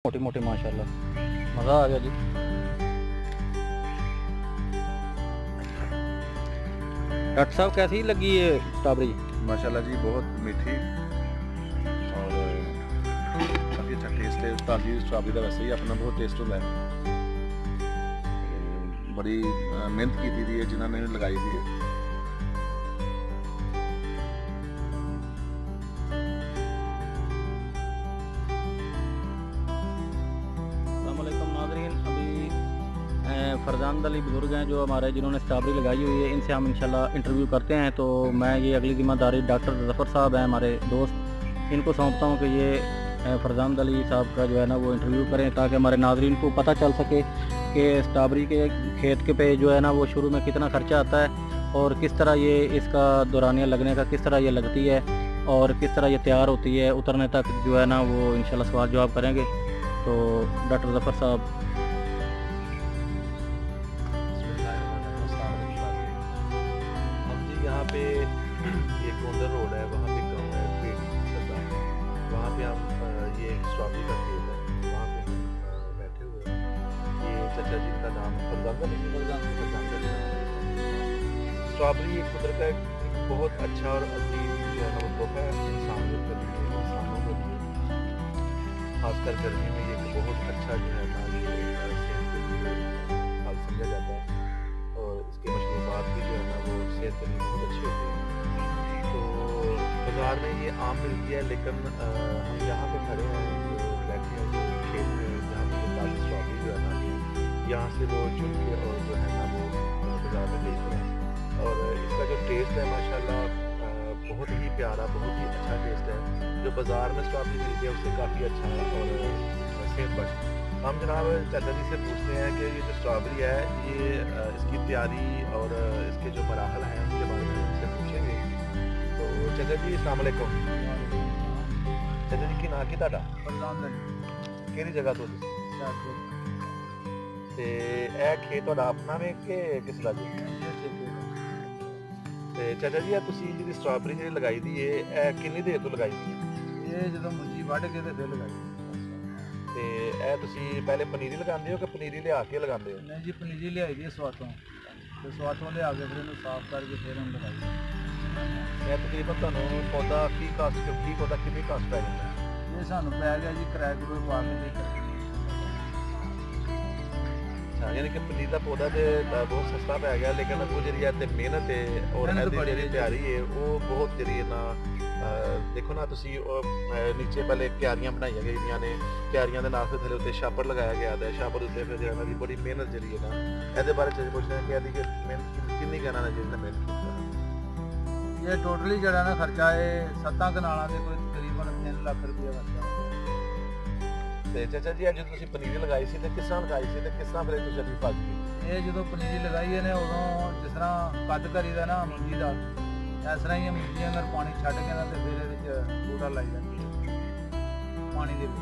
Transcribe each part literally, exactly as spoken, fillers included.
मोटी मोटी माशाल्लाह, मज़ा आ गया जी। डॉक्टर साहब कैसी लगी है स्ट्रॉबेरी? माशाल्लाह जी बहुत मीठी और काफ़ी अच्छा टेस्ट है। ताज़ी स्ट्रॉबेरी का वैसे ही अपना बहुत टेस्ट होता है। बड़ी मेहनत की थी जिन्होंने लगाई थी। फरजान अली बुज़ुर्ग हैं जो हमारे जिन्होंने स्ट्रॉबेरी लगाई हुई है, इनसे हम इंशाल्लाह इंटरव्यू करते हैं। तो मैं ये अगली ज़िम्मेदारी डॉक्टर ज़फ़र साहब हैं हमारे दोस्त, इनको सौंपता हूँ कि ये फरजान अली साहब का जो है ना वो इंटरव्यू करें, ताकि हमारे नाज़रीन को पता चल सके कि स्ट्रॉबेरी के खेत के पे जो है ना वो शुरू में कितना ख़र्चा आता है और किस तरह ये इसका दौरानिया लगने का किस तरह ये लगती है और किस तरह ये तैयार होती है, उतरने तक जो है ना वो इंशाल्लाह सवाल जवाब करेंगे। तो डॉक्टर ज़फ़र साहब। यहाँ पे ये गोंदर रोड है, वहाँ पे गाँव है पेड़ सरदार, वहाँ पे हम ये स्ट्रॉबेरी का खेत है, वहाँ पे हम बैठे हुए हैं। ये चाचा जी का नाम फरजान अली फरजान अली स्ट्रॉबेरी एक कुदरत का एक बहुत अच्छा और अजीब जो है ना वो तोहफा है इंसानों के लिए, इंसानों के लिए खासकर गर्मी में ये बहुत अच्छा जो है ना ये सेहत के लिए फल समझा जाता है और इसके मशरूबात भी जो है ना वो सेहत के लिए बहुत अच्छी होती है। तो बाज़ार में ये आम मिलती है, लेकिन आ, हम यहाँ पे खड़े हैं जो बैठे हैं जो खेत में जहाँ पे ताज़ी स्ट्रॉबेरी जो है ना यहाँ से वो चुन के और जो है ना वो बाज़ार में बेचते हैं और इसका जो टेस्ट है माशाल्लाह बहुत ही प्यारा, बहुत ही अच्छा टेस्ट है। जो बाज़ार में स्ट्रॉबेरी मिलती है उससे काफ़ी अच्छा और सेहत बच। हम जनाब चाचा जी से पूछते हैं कि ये जो स्ट्रॉबेरी है ये इसकी तैयारी और इसके जो मराहल हैं उनके बारे में उनसे पूछेंगे। तो चाचा जी अस्सलाम वालेकुम। चाचा जी की नाम की ताड़ा केड़ी जगह तो ते ए खेत तुहाडा अपना वे कि किस दा जी? ते चाचा जी तुसी जी स्ट्रॉबेरी जी लगाई दी है कितनी देर तो लगाई दी है? ये जो मुंजी वढ़ के ते फिर लगाई। ਤੇ ਇਹ ਤੁਸੀਂ ਪਹਿਲੇ ਪਨੀਰੀ ਲਗਾਉਂਦੇ ਹੋ ਕਿ ਪਨੀਰੀ ਲਿਆ ਕੇ ਲਗਾਉਂਦੇ ਹੋ? ਨਹੀਂ ਜੀ ਪਨੀਰੀ ਲਿਆਈ ਦੀ ਸਵਾਤੋਂ ਤੇ ਸਵਾਤੋਂ ਲਿਆ ਕੇ ਫਿਰ ਇਹਨੂੰ ਸਾਫ਼ ਕਰਕੇ ਫਿਰ ਇਹਨੂੰ ਲਗਾਈ। ਇਹ ਤਕਰੀਬਨ ਤੁਹਾਨੂੰ ਪੌਦਾ ਕੀ ਕਾਸਟ ਕੀ ਪੌਦਾ ਕਿੰਨੀ ਕਾਸਟ ਪੈ ਜਾਂਦਾ? ਇਹ ਸਾਨੂੰ ਪੈ ਗਿਆ ਜੀ ਕਿਰਾਏ ਕੋਲ ਪਾ ਕੇ ਦੇ ਕਰ। ਅੱਛਾ, ਯਾਨੀ ਕਿ ਪਨੀਰ ਦਾ ਪੌਦਾ ਤੇ ਬਹੁਤ ਸਸਤਾ ਪੈ ਗਿਆ, ਲੇਕਿਨ ਉਹ ਜਿਹੜੀ ਹੈ ਤੇ ਮਿਹਨਤ ਹੈ ਔਰ ਇਹਦੀ ਜਿਹੜੀ ਤਿਆਰੀ ਹੈ ਉਹ ਬਹੁਤ ਜਿਹੜੀ ਨਾ देखो ना तुसी नीचे पहले क्यारियां बनाई गई ने, क्यारियां के नाल फिर थले उत्ते छापर लगाया गया है, छापर उत्ते फिर जो है बड़ी मेहनत जी है ना ये बारे च पुछना कि यदि मेहनत कितनी कहना ना जिन्हें मेहनत की? ये टोटली जड़ा ना खर्चा है सत्तां कनालां दे कोई तकरीबन तीन लाख रुपया खर्चा। ते चाचा जी अज तुसी पनीरी लगाई सी ते किस तरह लगाई सी ते किस तरह फिर तुसी अभी फल गई? ये जो पनीरी लगाई है ने उदों जिस तरह कद करीदा ना मुंजी दा इस तरह ही मुंजी अगर पानी छड्ड के ना तो फिर ये बूटा लाई जाती है पानी के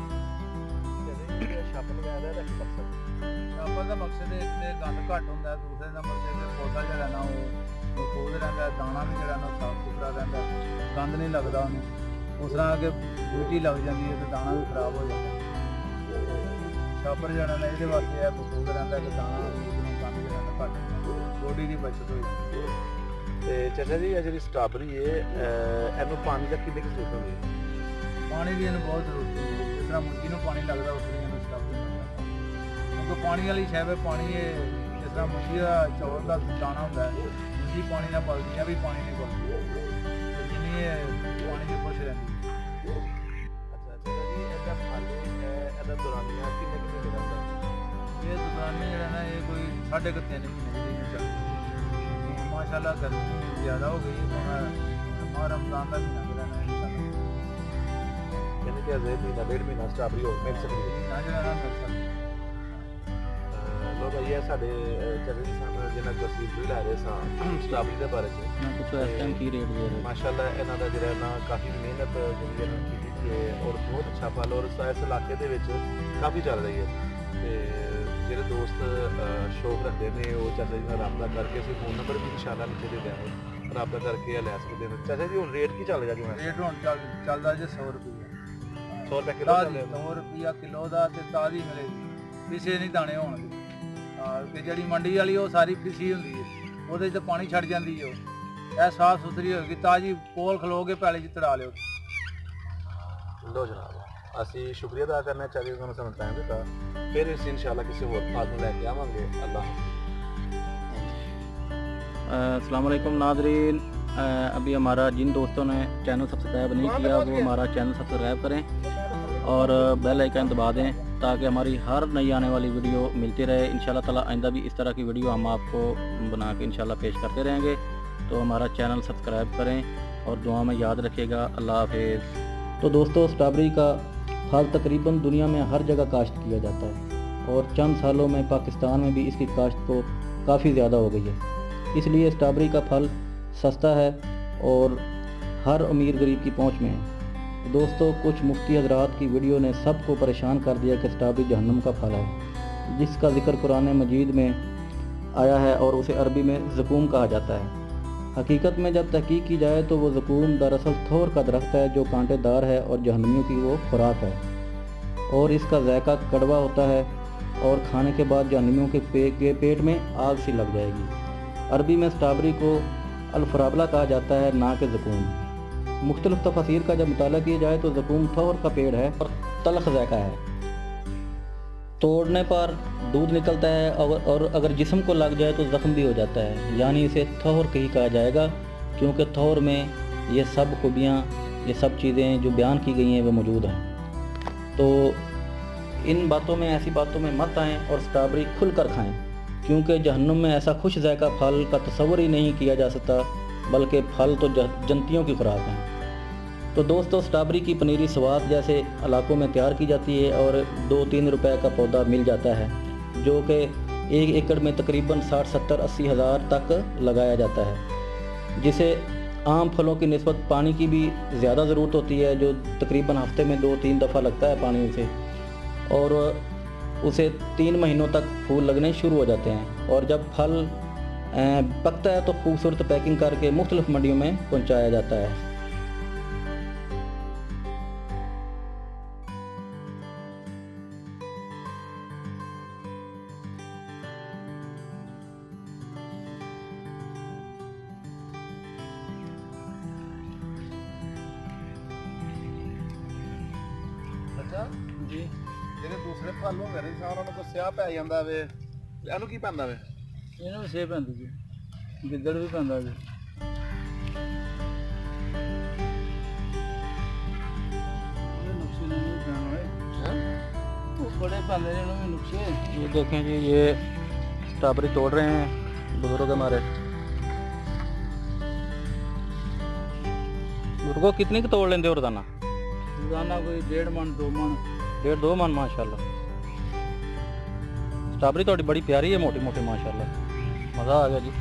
छापर लगाया दा मकसद? छापर का मकसद एक तो गंद घट होंदा, दूसरे नंबर से पौधा जो ना वो खोद रहा, दाना भी जो ना साफ सुथरा रहा, गंद नहीं लगता उन्हें। उस तरह के बूटी लग जाती है तो दाना भी खराब हो जाता है। छापर जो ना ये वास्ते है खोद रहा कि दाना गंद जो घट बॉडी की बचत हो जाती है। ਤੇ ਚਾਚਾ ਜੀ ਇਹ ਜਿਹੜੀ ਸਟ੍ਰਾਬੇਰੀ ਹੈ ਇਹਨੂੰ ਪਾਣੀ ਦਾ ਕਿੰਨੀ ਕੁ ਜ਼ਰੂਰਤ ਹੁੰਦੀ ਹੈ? ਪਾਣੀ ਦੀ ਇਹਨੂੰ ਬਹੁਤ ਜ਼ਰੂਰਤ ਹੁੰਦੀ ਹੈ, ਜਿਸ ਤਰ੍ਹਾਂ ਮੁਰਗੀ ਨੂੰ ਪਾਣੀ ਲੱਗਦਾ ਉਸ ਤਰ੍ਹਾਂ ਇਹਨੂੰ ਸਟ੍ਰਾਬੇਰੀ ਨੂੰ ਲੱਗਦਾ। ਕਿਉਂਕਿ ਪਾਣੀ ਵਾਲੀ ਸ਼ੈ ਵੇ ਪਾਣੀ ਇਹ ਜਿਸ ਤਰ੍ਹਾਂ ਮੁਰਗੀ ਦਾ ਚੌਲ ਦਾ ਦਾਣਾ ਹੁੰਦਾ ਹੈ, ਮੁਰਗੀ ਪਾਣੀ ਨਾਲ ਪਲਦੀ ਹੈ ਵੀ ਪਾਣੀ ਨਹੀਂ ਪਲਦੀ, ਜਿੰਨੀ ਇਹ ਪਾਣੀ ਦੇ ਖੁਸ਼ ਰਹਿੰਦੀ। ਅੱਛਾ ਚਾਚਾ ਜੀ ਇਹਦਾ ਫਲ ਇਹਦਾ ਦੌਰਾਨੀਆ ਕਿੰਨੇ ਕਿੰਨੇ ਦਿਨਾਂ ਦਾ? ਇਹ ਦੌਰਾਨੀਆ ਜਿਹੜਾ ਨਾ ਇਹ ਕੋਈ ਸਾਢੇ ਕੁ ਤਿੰਨ ਮਹੀਨੇ ਦੀ ਚੱਲਦੀ। माशाल्लाह गर्मी ज़्यादा हो गई है तो रमज़ान का महीना जो है इंशाल्लाह यानी कि अजे महीना डेढ़ महीना स्ट्रॉबेरी हो मिल सकती है ना जो है मिल सकती। लोग ये साढ़े चले सन जिन्हें तस्वीर भी ला रहे सन स्ट्रॉबेरी के बारे में कुछ इस टाइम की रेट दे रहे माशाल्लाह इन्हों का जो ना काफ़ी मेहनत जी है और बहुत अच्छा फल और इस इलाके के काफ़ी चल रही है। ਜਿਹੜੇ ਦੋਸਤ ਸ਼ੌਕ ਰੱਖਦੇ ਨੇ ਉਹ ਚਾਚਾ ਜੀ ਨਾਲ ਰਾਬਤਾ ਕਰਕੇ ਅਸੀਂ ਫੋਨ ਨੰਬਰ ਵੀ ਇਨਸ਼ਾਅੱਲਾ ਨੀਚੇ ਦੇ ਦਿਆਂਗੇ, ਰਾਬਤਾ ਕਰਕੇ ਲੈ ਸਕਦੇ ਨੇ। ਚਾਚਾ ਜੀ ਹੁਣ ਰੇਟ ਕੀ ਚੱਲ ਰਿਹਾ ਜੀ? ਰੇਟ ਹੁਣ ਚੱਲ ਚੱਲਦਾ ਜੀ ਸੌ ਰੁਪਏ सौ रुपये किलो ਤਾਜ਼ੀ सौ रुपया किलो ਦਾ ਤੇ ਤਾਜ਼ੀ ਮਿਲੇਗੀ, ਪਿਸੇ ਨਹੀਂ ਦਾਣੇ ਹੋਣਗੇ। ਹਾਂ ਤੇ ਜਿਹੜੀ ਮੰਡੀ ਵਾਲੀ ਉਹ ਸਾਰੀ ਪਿਸੀ ਹੁੰਦੀ ਹੈ, ਉਹਦੇ 'ਚ ਪਾਣੀ ਛੱਡ ਜਾਂਦੀ ਹੈ। ਉਹ ਇਹ ਸਾਫ ਸੁਥਰੀ ਹੋਏਗੀ, ਤਾਜ਼ੀ ਕੋਲ ਖਲੋ ਕੇ ਪੈਲੇ 'ਚ ਤੜਾ ਲਿਓ। ਲੋ ਜਨਾਬ, ਅਸੀਂ ਸ਼ੁਕਰੀਆ ਅਦਾ ਕਰਨਾ ਚਾਹੀਏ ਤੁਹਾਨੂੰ ਸਾਨੂੰ ਟਾਈਮ ਦਿੱਤਾ। ਫਿਰ ਇਸ इंशाल्लाह ਕਿਸੇ ਹੋਰ ਫਾਲ ਨੂੰ ਲੈ ਕੇ ਆਵਾਂਗੇ। अल्लाह अस्सलाम वालेकुम नाज़रीन, अभी हमारा जिन दोस्तों ने चैनल सब्सक्राइब नहीं किया वो हमारा चैनल सब्सक्राइब करें और बेल आइकन दबा दें ताकि हमारी हर नई आने वाली वीडियो मिलती रहे। इंशाल्लाह ताला आइंदा भी इस तरह की वीडियो हम आपको बना के इंशाल्लाह पेश करते रहेंगे। तो हमारा चैनल सब्सक्राइब करें और दुआ में याद रखिएगा। अल्लाह हाफिज़। तो दोस्तों, स्ट्रॉबेरी का फल तकरीबन दुनिया में हर जगह काश्त किया जाता है और चंद सालों में पाकिस्तान में भी इसकी काश्त को काफ़ी ज़्यादा हो गई है। इसलिए स्ट्रॉबेरी का फल सस्ता है और हर अमीर गरीब की पहुंच में है। दोस्तों, कुछ मुफ्ती हजरात की वीडियो ने सबको परेशान कर दिया कि स्ट्रॉबेरी जहन्नम का फल है, जिसका जिक्र कुरान मजीद में आया है और उसे अरबी में ज़कूम कहा जाता है। हकीकत में जब तहकीक की जाए तो वो ज़कूम दरअसल थोर का दरख्त है जो कांटेदार है और जहन्नमियों की वो खुराक है और इसका जायका कड़वा होता है और खाने के बाद जहन्नमियों के, पे, के पेट में आग सी लग जाएगी। अरबी में स्ट्रॉबेरी को अल्फराबला कहा जाता है, ना कि ज़कूम। मुख्तलिफ तफसीर का जब मुताला किया जाए तो ज़कूम थोर का पेड़ है और तलख जायका है। तोड़ने पर दूध निकलता है और, और अगर जिस्म को लग जाए तो ज़ख्म भी हो जाता है, यानी इसे थोर ही कहा जाएगा क्योंकि थोर में ये सब खूबियाँ, ये सब चीज़ें जो बयान की गई हैं वो मौजूद हैं। तो इन बातों में, ऐसी बातों में मत आएँ और स्ट्रॉबेरी खुल कर खाएँ क्योंकि जहन्नुम में ऐसा खुश जायका फल का तस्वर ही नहीं किया जा सकता, बल्कि फल तो जन्नतियों की खुराक हैं। तो दोस्तों, स्ट्रॉबेरी की पनीरी स्वाद जैसे इलाकों में तैयार की जाती है और दो तीन रुपए का पौधा मिल जाता है जो कि एक एकड़ में तकरीबन साठ सत्तर अस्सी हज़ार तक लगाया जाता है, जिसे आम फलों की निस्बत पानी की भी ज़्यादा ज़रूरत होती है, जो तकरीबन हफ्ते में दो तीन दफ़ा लगता है पानी से, और उसे तीन महीनों तक फूल लगने शुरू हो जाते हैं। और जब फल पकता है तो खूबसूरत पैकिंग करके मुख्तलिफ मंडियों में पहुंचाया जाता है। अच्छा जी, ਜਿਹੜੇ ਦੂਸਰੇ ਫਲ ਹੁੰਦੇ ਨੇ ਸਾਂ ਉਹਨਾਂ ਨੂੰ ਕੋਈ ਸਿਆਹ ਪੈ ਜਾਂਦਾ ਵੇ, ਇਹਨੂੰ ਕੀ ਪੈਂਦਾ ਵੇ? ਇਹਨੂੰ ਵੀ ਸੇਹ ਪੈਂਦੀ ਜੀ, ਗਿੱਦੜ ਵੀ ਪੈਂਦਾ ਜੀ। नुस्खे नहीं पैना है, वो बड़े पैंदे ने इन्होंने नुस्खे। ये देखें जी, ये स्ट्रॉबेरी तोड़ रहे हैं बुजुर्ग हमारे। बुजुर्गों कितनी की तोड़ लेंदे हो रोजाना? रोजाना कोई डेढ़ मन दो मन डेढ़ दो मन माशाल्लाह। स्ट्रॉबेरी थोड़ी बड़ी प्यारी है, मोटी मोटी माशाल्लाह, मज़ा आ गया जी।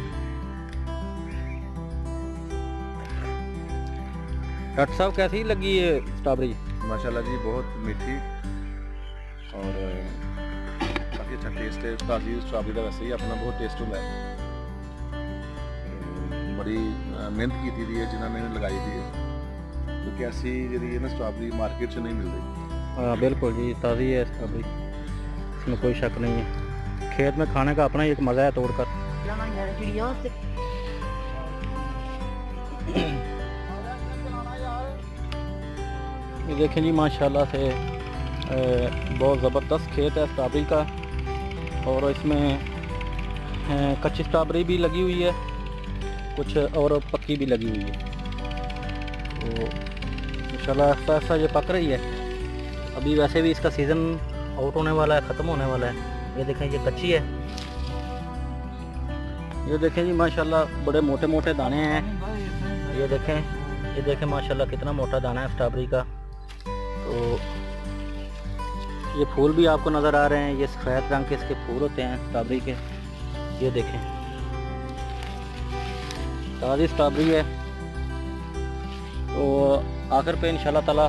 डॉक्टर साहब कैसी लगी ये स्ट्रॉबेरी? माशाल्लाह जी, बहुत मीठी और काफ़ी अच्छा टेस्ट है। ताज़ी स्ट्रॉबेरी का वैसे ही अपना बहुत टेस्ट होता है। बड़ी मेहनत की थी है जिन्होंने लगाई थी, क्योंकि ऐसी जी है ना स्ट्रॉबेरी मार्केट से नहीं मिल रही। हाँ बिल्कुल जी, ताज़ी है स्ट्रॉबेरी, इसमें कोई शक नहीं है। खेत में खाने का अपना ही एक मज़ा है तोड़कर। ये देखें जी, माशाल्लाह से बहुत ज़बरदस्त खेत है स्ट्रॉबेरी का और इसमें कच्ची स्ट्रॉबेरी भी लगी हुई है, कुछ और पक्की भी लगी हुई है। तो इंशाल्लाह ऐसा ऐसा ये पक रही है। अभी वैसे भी इसका सीज़न आउट होने वाला है, ख़त्म होने वाला है। ये देखें, ये कच्ची है। ये देखें जी, माशाल्लाह बड़े मोटे मोटे दाने हैं। ये देखें, ये देखें माशाल्लाह कितना मोटा दाना है स्ट्रॉबेरी का। तो ये फूल भी आपको नज़र आ रहे हैं, ये सफ़ेद रंग के इसके फूल होते हैं स्ट्रॉबेरी के। ये देखें, ताज़ी स्ट्रॉबेरी है। तो आखिर पे इंशाल्लाह ताला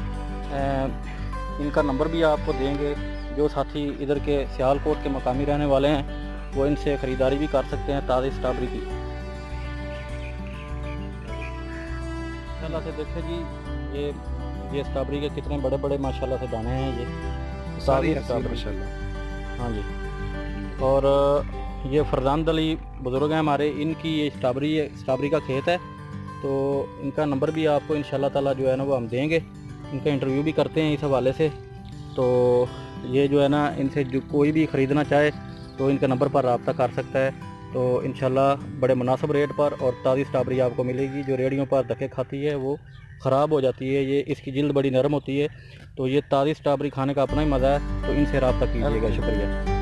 इनका नंबर भी आपको देंगे। जो साथी इधर के सियालकोट के मकामी रहने वाले हैं वो इनसे ख़रीदारी भी कर सकते हैं ताज़ी स्ट्रॉबेरी की। इंशाल्लाह से देखें जी, ये ये स्ट्रॉबेरी के कितने बड़े बड़े माशाल्लाह से दाने हैं, ये सारी ताज़ी हसीन स्ट्रॉबेरी। माशाल्लाह। हाँ जी। और ये फरजांद अली बुज़ुर्ग हैं हमारे, इनकी ये स्ट्रॉबेरी है, स्ट्रॉबेरी का खेत है। तो इनका नंबर भी आपको इंशाल्लाह ताला जो है ना वो हम देंगे, इनका इंटरव्यू भी करते हैं इस हवाले से। तो ये जो है ना, इनसे जो कोई भी ख़रीदना चाहे तो इनके नंबर पर रब्ता कर सकता है। तो इंशाल्लाह बड़े मुनासिब रेट पर और ताज़ी स्ट्रॉबेरी आपको मिलेगी। जो रेडियों पर धक्के खाती है वो ख़राब हो जाती है, ये इसकी जिल्द बड़ी नरम होती है। तो ये ताज़ी स्ट्रॉबेरी खाने का अपना ही मज़ा है। तो इनसे रब्ता कीजिएगा। शुक्रिया।